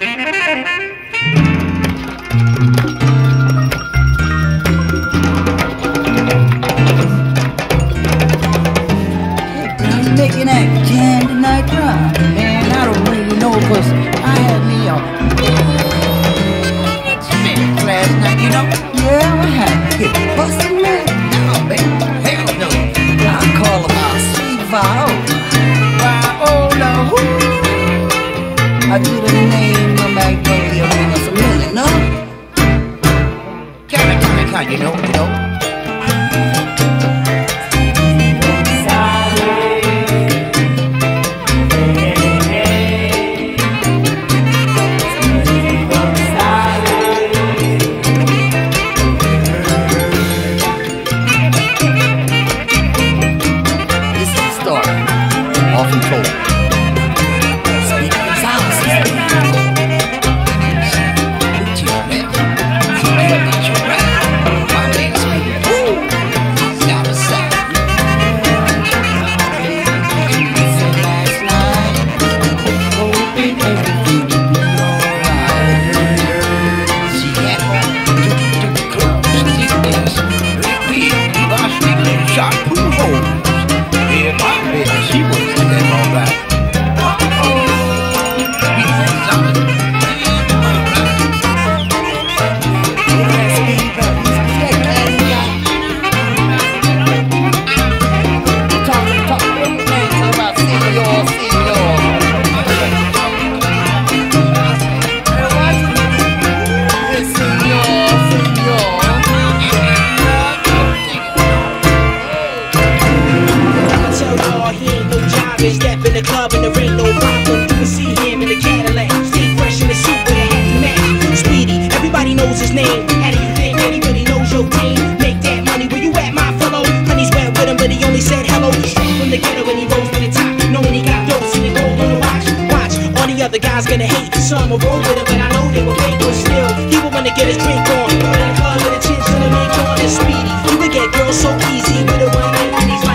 Making that candy night cry. Man, I don't really know, cause I had me a spin last night, you know? Yeah, I had a hit bustin', man. No, baby, hell no. I call him my sweet Viola. Viola, whoo. I do the name of Magnolia ring us a million, no? Can, you know? Often told. Speak of silence. Put your man. Get your ride. My name's me. Woo! Side to side. You said last night, hoping everything would be alright. She had to the club. She danced. We lost little shot pool holes. Yeah, my baby, she was. Step in the club and there ain't no problem. You can see him in the Cadillac, stay fresh in the suit with a hat to match. Speedy, everybody knows his name. How do you think that he really knows your game? Make that money, where you at, my fellow? Honey's wet with him, but he only said hello. Straight from the ghetto and he rose to the top, knowing he got dose and he gold on the watch. Watch, all the other guys gonna hate. Some will roll with him, but I know they were fake. But still, he would wanna get his drink on. But in the club with a chin to the make on. And Speedy, you would get girls so easy with a one night when he's